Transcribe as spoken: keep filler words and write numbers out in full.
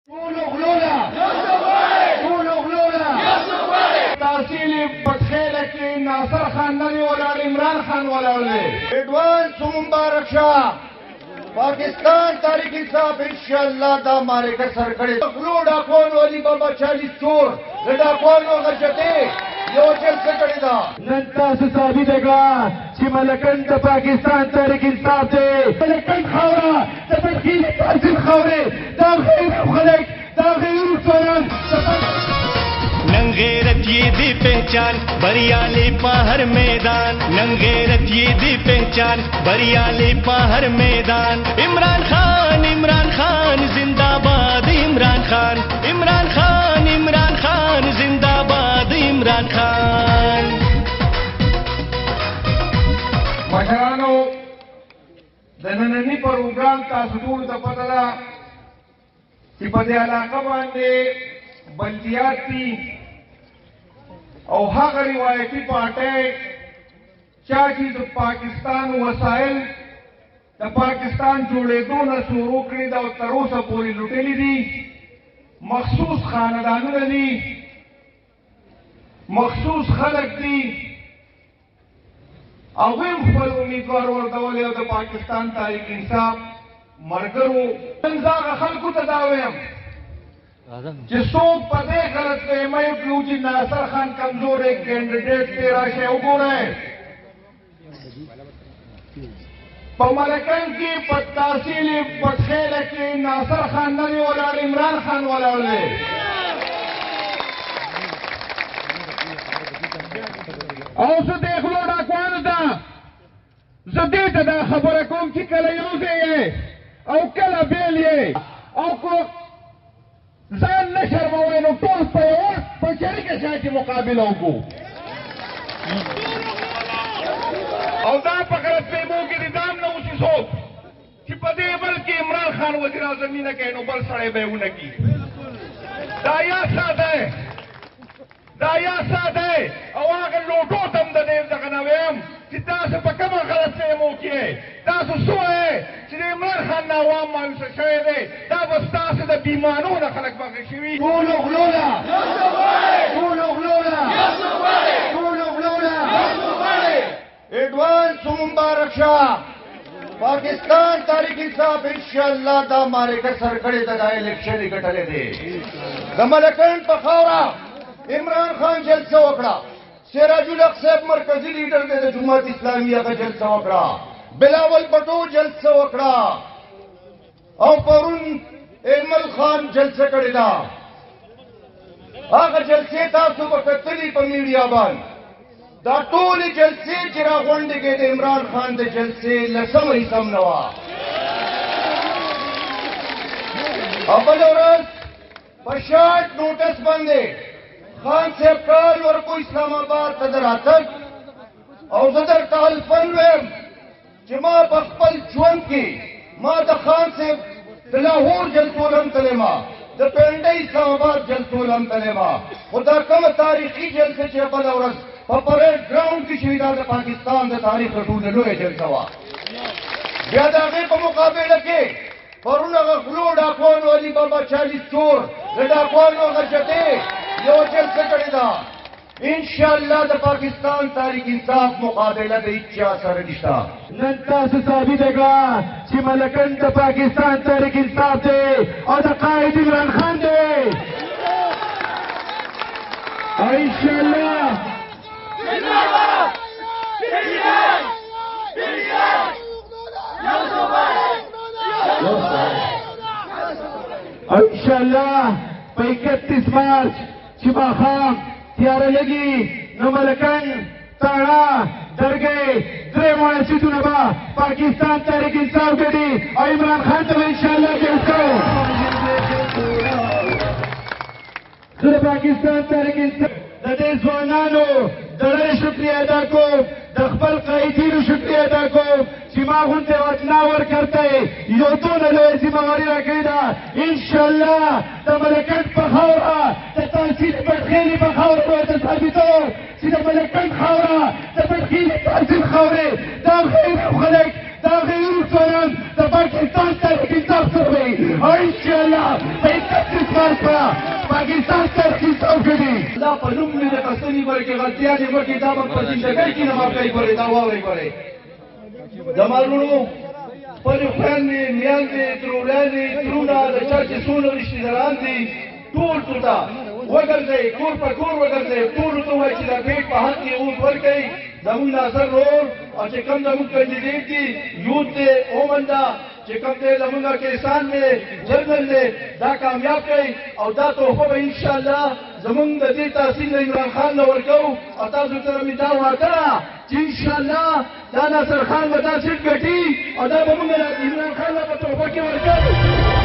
ټولو غلوله ټولو غلوله تحصیل پټخیله کې ناصر خان نه دی ولاړ، عمران خان ولاړ دی. ایڈوانس مبارک شاہ پاکستان تاریخ انصاف انشاءاللہ دا مارے کا سر کڑے غلو ڈاکوان والی بابا چالیس چور ڈاکوانو غرجتے یو چل سے کڑے دا نن تاسو ثابت کړه چې ملکن د پاکستان تاریخ انصاف دی. ملکن خاوره د پټخیل تحصیل خاورې دا غیر خلک دا غیر ځوانان नंगेरत ये दी पहचान बरियाले पा हर मैदान नंगेरत ये दी पहचान बरियाले पा हर मैदान इमरान खान इमरान खान जिंदाबाद इमरान खान इमरान खान इमरान खान जिंदाबाद इमरान खान. مشرانو د ننني پروګرام تاسو ټول ته پته ده چې په دې علاقه باندې بلدیات دي او هغه روایتي پارټۍ چا چې د پاکستان وسایل د پاکستان جوړېدو نه شروع کړي ده او تر اوسه پورې لوټلي دي، مخصوص خاندانونه دي، مخصوص خلک دي، هغوی هم خپل امیدوار ورکولی او د پاکستان تاریخ انصاف ملګرو. نن زه هغه خلکو ته دا وایم چې څوک په دې غلط فهمیو کې و چې ناصر خان کمزوری کینډیډیټ دی، راشئ وګورئ په ملکن کې په تحصیل پټخیله کې ناصر خان نه دی ولاړ، عمران خان ولاړ دی. او زه دې غلو ډاکوانو ته زه دې ته دا خبره کوم چې کله یو ځای یې او کله بېل یې او ځان نه شرموئ نو ټول په یوه په شریکه شان کې مقابله وکړو. او دا په غلط فهمو کې دې ځان نه اوسي څوک چې په دې بل کې عمران خان وزیر اعظم نه کوي نو بل سړی به یې ونه کړي. دا یا ساده دا یا ساده او هغه لوټو ته هم د دې څخه نه ویم چې تاسو په کومه غلط فهمو کې تاسو څه وایئ چې د عمران خان نه عوام مایوسه شوی دی، دا به ستاسو د بیمانو نه خلک باغې شوي. ټولو غلوله ټولو غلوله ټولو غلوله ایڈوانس مبارک شاہ پاکستان تاریخ انصاف انشاءاللہ دا مارے کا سر کڑے دا الیکشن گٹلے دے دا ملکن پا خاورا عمران خان جلسہ وکڑا، سراج الحق صاحب مرکزی لیڈر دے دا جماعت اسلامیہ کا جلسہ وکڑا، بلاول بٹو جلسہ وکڑا او پرون ایمل خان جلسہ کڑی دا. آگا جلسے تاسو بکتلی پا میڈیا بان دا ټولې جلسې چې را غونډې کې د عمران خان د جلسې لسمه حصه هم نه وه. او بله ورځ په شارټ نوټس باندې خان صاحب کال ورکو اسلام آباد ته د راتګ او زه درته الفن ویم چې ما په خپل ژوند کې ما د خان صاحب د لاهور جلسو له هم تللی ما، د پنډۍ اسلام آباد جلسو له هم تللی ما، خو دا کومه تاریخي جلسه چې بله ورځ په پریډ ګراونډ کې شوې دا د پاکستان د تاریخ ټوله لویه جلسه وه. بیا د هغې په مقابله کې پرون هغه غلو ډاکوان والي بابا چالیس چور د ډاکوانو غرجتې یو جلسه کړې ده. انشاءالله د پاکستان تاریخ انصاف مقابله د هیچا سره نشته. نن تاسو ثابت کړه چې ملکن د پاکستان تاریخ انصاف دی او د قائد عمران خان دی. انشاءالله انشاءالله په اکتیس مارچ چې ماښام تیاره لګي نو ملکن تاړه درګۍ درې مسجدونه به پاکستان تاریخ انصاف ګټي او عمران خان ته به انشاءالله جلس کوو. زه د پاکستان تاریخ انصاف د دې ځوانانو د ډېر شکریه ادا کوم، د خپل قایدینو شکریه ادا کوم چې ما غوندې وطنا ورکړته یو دونه لویه ذمهواري راکړې ده. انشاءالله د ملکن په خاوره د تحصیل پټخیلې په خاوره به ورته ثابتوم چې د ملکن خاوره د پټخیلې تحصیل خاورې دا غیر خلک دا غیر ځوانان د پاکستان تاریخ انصاف سره وي. او انشاءالله په کار په پاکستان ترخیص او کړي دا په نوم مې د قسطني ګورې کې غلطیانې وکړي دا به په زندګۍ کې نه معاف کوي ګورې دا واورئ ګورې زما وروڼو خپلې خویندې میندې ترورانې ترونه د چا چې څونه رشتې داران دي ټول ته وګرځئ کور په کور وګرځئ ټولو ته ووایي چې دا بیټ په حق کې اوت ورکوئ زموږ ناصر رور او چې کوم زموږ کینډیډیټ دي یوت دی اومنده چې کوم دی زموږ کسان دی جرنل دی دا کامیاب کړئ او دا تحفه به انشاءالله زموږ د دې تحصیل د عمران خان له ورکوو او تاسو سره مې دا وعده ده چې انشاءالله دا ناصر خان به دا سیټ ګټي او دا به موږ عمران خان له په تحفه کې ورکوو